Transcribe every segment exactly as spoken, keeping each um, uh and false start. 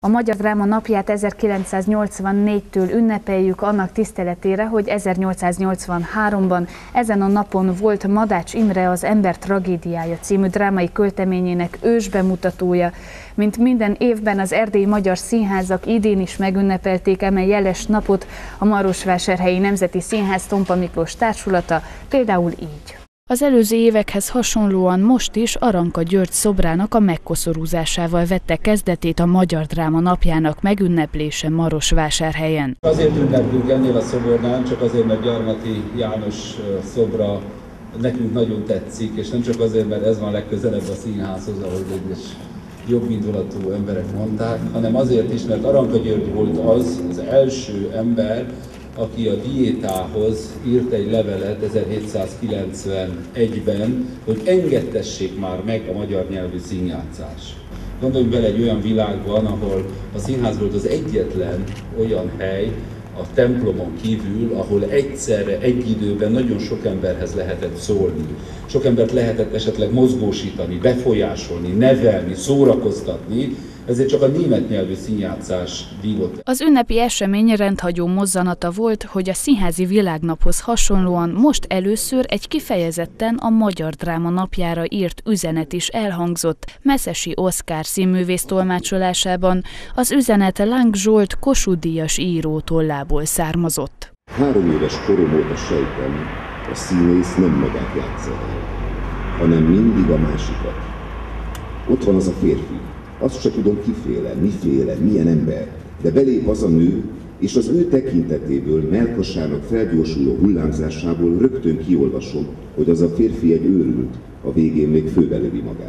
A Magyar Dráma napját ezerkilencszáznyolcvannégytől ünnepeljük annak tiszteletére, hogy ezernyolcszáznyolcvanháromban ezen a napon volt Madács Imre az Ember tragédiája című drámai költeményének ősbemutatója. Mint minden évben az erdélyi magyar színházak idén is megünnepelték eme jeles napot, a Marosvásárhelyi Nemzeti Színház Tompa Miklós társulata például így. Az előző évekhez hasonlóan most is Aranka György szobrának a megkoszorúzásával vette kezdetét a Magyar Dráma napjának megünneplése Marosvásárhelyen. Azért ünneplünk ennél a szobornál, csak azért, mert Gyarmati János szobra nekünk nagyon tetszik, és nem csak azért, mert ez van legközelebb a színházhoz, ahogy egyes joggindulatú emberek mondták, hanem azért is, mert Aranka György volt az, az első ember, aki a diétához írt egy levelet ezerhétszázkilencvenegyben, hogy engedtessék már meg a magyar nyelvű színjátszás. Gondoljunk bele egy olyan világban, ahol a színház volt az egyetlen olyan hely a templomon kívül, ahol egyszerre, egy időben nagyon sok emberhez lehetett szólni. Sok embert lehetett esetleg mozgósítani, befolyásolni, nevelni, szórakoztatni, ezért csak a német nyelvű színjátszás vívott. Az ünnepi esemény rendhagyó mozzanata volt, hogy a Színházi Világnaphoz hasonlóan most először egy kifejezetten a Magyar Dráma napjára írt üzenet is elhangzott Meszesi Oszkár színművész tolmácsolásában. Az üzenet Láng Zsolt Kossuth-díjas író tollából származott. Három éves korom óta sejtem, a színész nem magát játsza el, hanem mindig a másikat. Ott van az a férfi. Azt se tudom kiféle, miféle, milyen ember, de belép az a nő, és az ő tekintetéből, mellkasának felgyorsuló hullámzásából rögtön kiolvasom, hogy az a férfi egy őrült, a végén még főbelövi magát.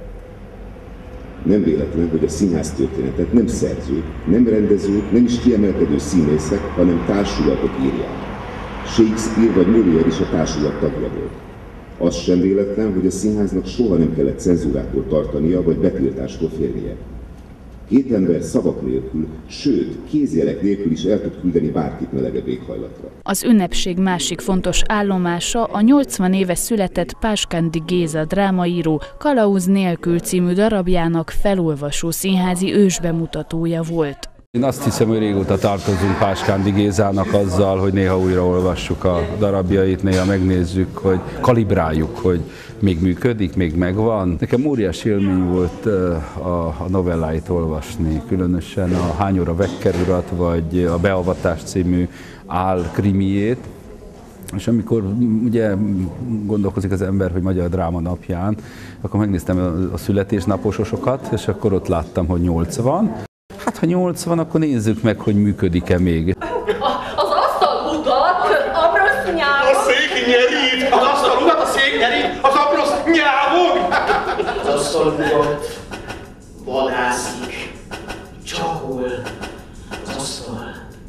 Nem véletlen, hogy a színháztörténetet nem szerzők, nem rendezők, nem is kiemelkedő színészek, hanem társulatok írják. Shakespeare vagy Molière is a társulat tagja volt. Az sem véletlen, hogy a színháznak soha nem kellett cenzúrától tartania, vagy betiltástól félnie. Két ember szavak nélkül, sőt, kézjelek nélkül is el tud küldeni bárkit melegebb éghajlatra. Az ünnepség másik fontos állomása a nyolcvan éve született Páskándi Géza drámaíró Kalauz nélkül című darabjának felolvasó színházi ősbemutatója volt. Én azt hiszem, hogy régóta tartozunk Páskándi Gézának azzal, hogy néha újra olvassuk a darabjait, néha megnézzük, hogy kalibráljuk, hogy még működik, még megvan. Nekem óriási élmény volt a novelláit olvasni, különösen a Hány óra Wecker urat, vagy a Beavatás című álkrimiét. És amikor ugye gondolkozik az ember, hogy Magyar Dráma napján, akkor megnéztem a születésnapososokat, és akkor ott láttam, hogy nyolcvan. Hát ha nyolcvan, akkor nézzük meg, hogy működik-e még. Az asztal utat, a brosz nyávog. A szék nyerít, az asztal utat, a szék nyerít, az a brosz nyávog. Az asztal utat vadászik, csakol, az asztal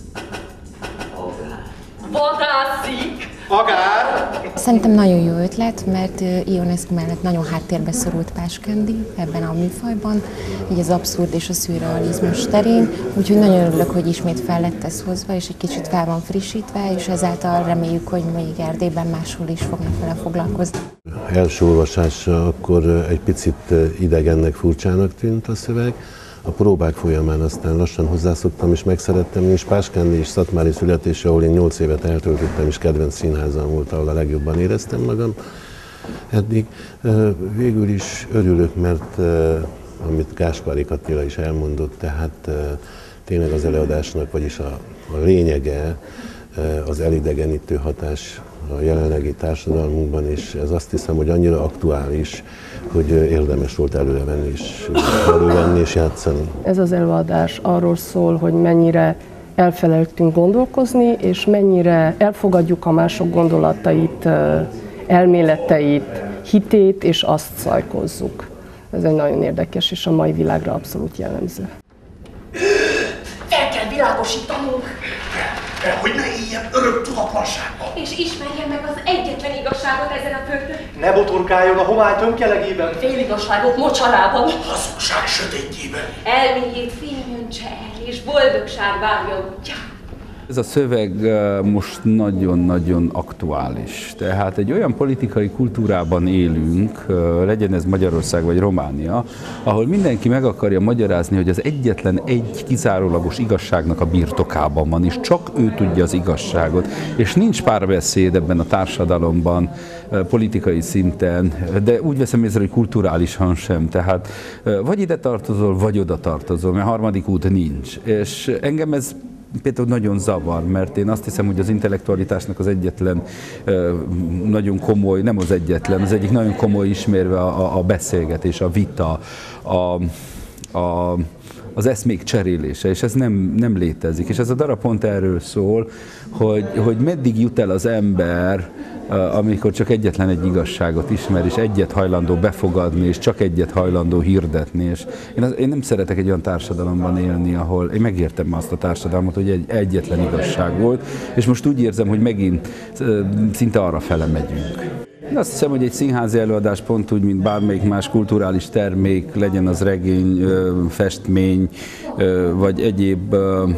agár. Vadászik. Agár. Szerintem nagyon jó ötlet, mert Ionescu mellett nagyon háttérbe szorult Páskándi ebben a műfajban, így az abszurd és a szürrealizmus terén, úgyhogy nagyon örülök, hogy ismét fel lett ez hozva, és egy kicsit fel van frissítve, és ezáltal reméljük, hogy még Erdélyben máshol is fognak vele foglalkozni. Első olvasásra akkor egy picit idegennek, furcsának tűnt a szöveg. A próbák folyamán aztán lassan hozzászoktam, és megszerettem, és Páskándi és Szatmári születése, ahol én nyolc évet eltöltöttem, és kedvenc színházam volt, ahol a legjobban éreztem magam eddig. Végül is örülök, mert amit Gáspári Attila is elmondott, tehát tényleg az előadásnak, vagyis a, a lényege az elidegenítő hatás a jelenlegi társadalmunkban, és ez azt hiszem, hogy annyira aktuális, hogy érdemes volt előrevenni és, elővenni és játszani. Ez az előadás arról szól, hogy mennyire elfelejtünk gondolkozni, és mennyire elfogadjuk a mások gondolatait, elméleteit, hitét, és azt szajkozzuk. Ez egy nagyon érdekes, és a mai világra abszolút jellemző. Fel kell világosítanunk. Hogy ne éljen örök tudatlanságban. És ismerjen meg az egyetlen igazságot ezen a földön. Ne botorkáljon a homály tömkelegében. Féligazságok mocsarában. Hazugság sötétjében. Elméjét fény öntse el, és boldogság várja útján. Ez a szöveg most nagyon-nagyon aktuális. Tehát egy olyan politikai kultúrában élünk, legyen ez Magyarország vagy Románia, ahol mindenki meg akarja magyarázni, hogy az egyetlen egy kizárólagos igazságnak a birtokában van, és csak ő tudja az igazságot. És nincs párbeszéd ebben a társadalomban, politikai szinten, de úgy veszem észre, hogy kulturálisan sem. Tehát vagy ide tartozol, vagy oda tartozol, mert harmadik út nincs. És engem ez például nagyon zavar, mert én azt hiszem, hogy az intellektualitásnak az egyetlen nagyon komoly, nem az egyetlen, az egyik nagyon komoly ismérve a, a beszélgetés, a vita, a, a, az eszmék cserélése, és ez nem, nem létezik. És ez a darab pont erről szól, hogy, hogy meddig jut el az ember, amikor csak egyetlen egy igazságot ismer, és egyet hajlandó befogadni, és csak egyet hajlandó hirdetni. És én, az, én nem szeretek egy olyan társadalomban élni, ahol én megértem azt a társadalmat, hogy egy egyetlen igazság volt, és most úgy érzem, hogy megint szinte arra fele megyünk. Én azt hiszem, hogy egy színházi előadás pont úgy, mint bármelyik más kulturális termék, legyen az regény, festmény, vagy egyéb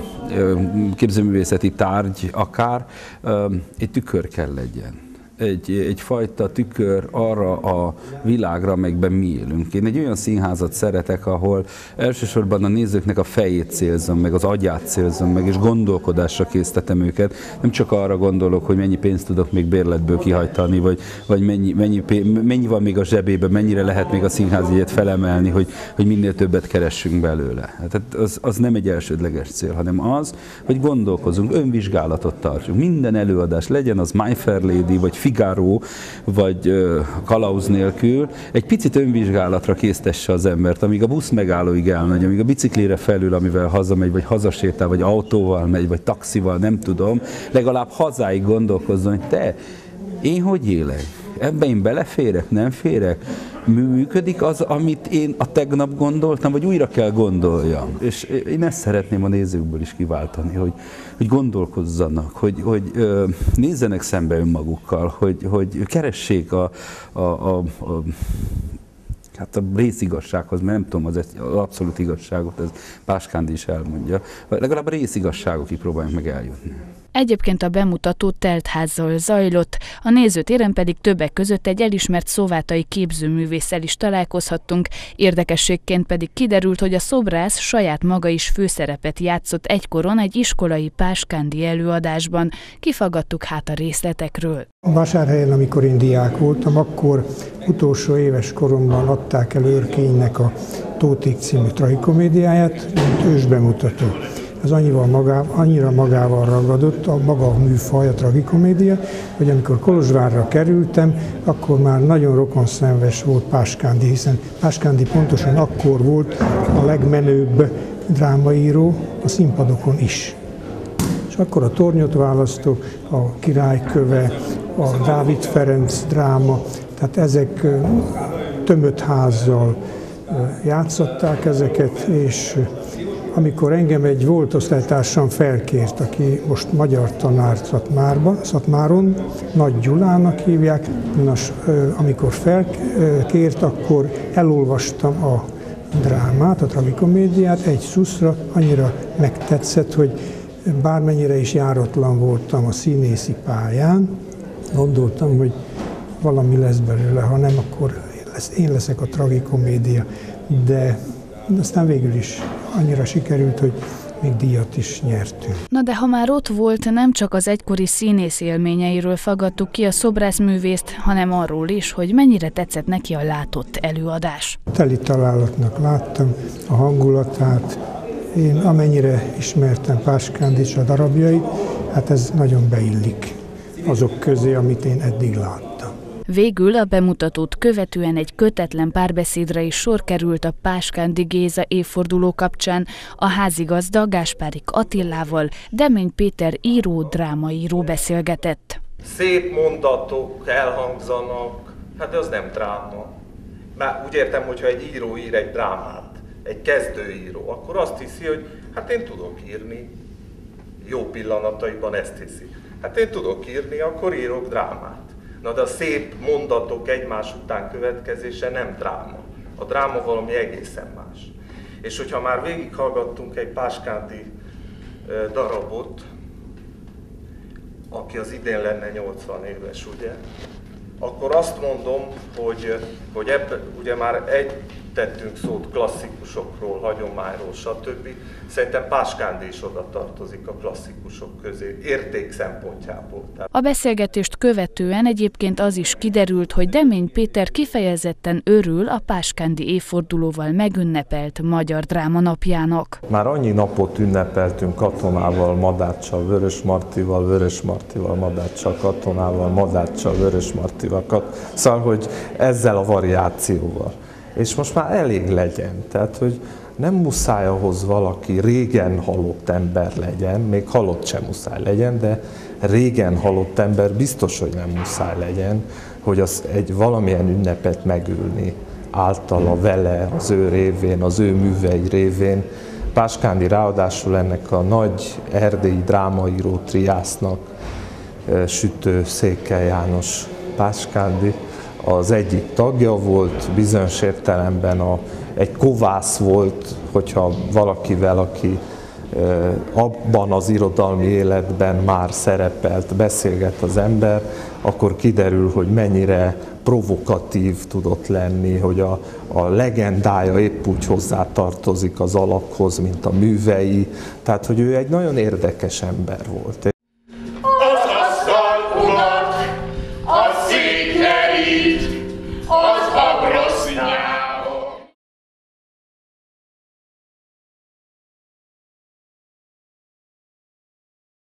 képzőművészeti tárgy akár, egy tükör kell legyen. Egy, egyfajta tükör arra a világra, amelyikben mi élünk. Én egy olyan színházat szeretek, ahol elsősorban a nézőknek a fejét célzom meg, az agyát célzom meg, és gondolkodásra késztetem őket. Nem csak arra gondolok, hogy mennyi pénzt tudok még bérletből kihajtani, vagy, vagy mennyi, mennyi, mennyi van még a zsebében, mennyire lehet még a színházjegyet felemelni, hogy, hogy minél többet keressünk belőle. Tehát az, az nem egy elsődleges cél, hanem az, hogy gondolkozunk, önvizsgálatot tartsunk. Minden előadás, legyen az My Fair Lady, vagy Figaro, vagy uh, Kalauz nélkül, egy picit önvizsgálatra késztesse az embert, amíg a busz megállóig elmegy, amíg a biciklére felül, amivel hazamegy, vagy hazasétál, vagy autóval megy, vagy taxival, nem tudom, legalább hazáig gondolkozzon, hogy te, én hogy élek? Ebben én beleférek, nem férek? Működik az, amit én a tegnap gondoltam, vagy újra kell gondoljam? És én ezt szeretném a nézőkből is kiváltani, hogy, hogy gondolkozzanak, hogy, hogy ö, nézzenek szembe önmagukkal, hogy, hogy keressék a, a, a, a hát a részigazsághoz, mert nem tudom, az, az abszolút igazságot, ez Páskándi is elmondja, legalább a részigazságokig próbáljunk meg eljutni. Egyébként a bemutató teltházzal zajlott, a nézőtéren pedig többek között egy elismert szovátai képzőművésszel is találkozhattunk, érdekességként pedig kiderült, hogy a szobrász saját maga is főszerepet játszott egykoron egy iskolai páskándi előadásban. Kifaggattuk hát a részletekről. A Vásárhelyen, amikor én diák voltam, akkor utolsó éves koromban adták el Őrkénynek a Tóték című tragikomédiáját, mint ősbemutató. Ez annyival magá, annyira magával ragadott, a maga műfaj, a tragikomédia, hogy amikor Kolozsvárra kerültem, akkor már nagyon rokonszenves volt Páskándi, hiszen Páskándi pontosan akkor volt a legmenőbb drámaíró a színpadokon is. És akkor a Tornyot választok, a Királyköve, a Dávid Ferenc dráma, tehát ezek tömött házzal játszották ezeket, és amikor engem egy volt osztálytársam felkért, aki most magyar tanár Szatmárban, Szatmáron, Nagy Gyulának hívják, nos, amikor felkért, akkor elolvastam a drámát, a tragikomédiát egy szuszra, annyira megtetszett, hogy bármennyire is járatlan voltam a színészi pályán, gondoltam, hogy valami lesz belőle, ha nem, akkor én leszek a tragikomédia, de aztán végül is annyira sikerült, hogy még díjat is nyertünk. Na de ha már ott volt, nem csak az egykori színész élményeiről faggattuk ki a szobrászművészt, hanem arról is, hogy mennyire tetszett neki a látott előadás. Teli találatnak láttam a hangulatát, én amennyire ismertem Páskándit a darabjait, hát ez nagyon beillik azok közé, amit én eddig láttam. Végül a bemutatót követően egy kötetlen párbeszédre is sor került a Páskándi Géza évforduló kapcsán a házigazda Gáspárik Attilával, Demény Péter író, drámaíró beszélgetett. Szép mondatok elhangzanak, hát de az nem dráma. Már úgy értem, hogyha egy író ír egy drámát, egy kezdőíró, akkor azt hiszi, hogy hát én tudok írni, jó pillanataiban ezt hiszi. Hát én tudok írni, akkor írok drámát. Na de a szép mondatok egymás után következése nem dráma. A dráma valami egészen más. És hogyha már végighallgattunk egy Páskándi darabot, aki az idén lenne nyolcvan éves, ugye, akkor azt mondom, hogy, hogy ebben ugye már egy tettünk szót klasszikusokról, hagyományról, stb. Szerintem Páskándi is oda tartozik a klasszikusok közé, érték szempontjából. A beszélgetést követően egyébként az is kiderült, hogy Demény Péter kifejezetten örül a páskándi évfordulóval megünnepelt Magyar Dráma napjának. Már annyi napot ünnepeltünk Katonával, Madáccsal, Vörösmartival, Vörösmartival, Madáccsal, Katonával, Madáccsal, Vörösmartival, szóval, hogy ezzel a variációval. És most már elég legyen, tehát, hogy nem muszáj ahhoz valaki régen halott ember legyen, még halott sem muszáj legyen, de régen halott ember biztos, hogy nem muszáj legyen, hogy az egy valamilyen ünnepet megülni általa, vele, az ő révén, az ő művei révén. Páskándi ráadásul ennek a nagy erdélyi drámaíró triásznak, Sütő Székely János Páskándi az egyik tagja volt, bizonyos értelemben a, egy kovász volt, hogyha valakivel, aki e, abban az irodalmi életben már szerepelt, beszélget az ember, akkor kiderül, hogy mennyire provokatív tudott lenni, hogy a, a legendája épp úgy hozzátartozik az alakhoz, mint a művei, tehát hogy ő egy nagyon érdekes ember volt. Az asztal ugat, a szék kerít, az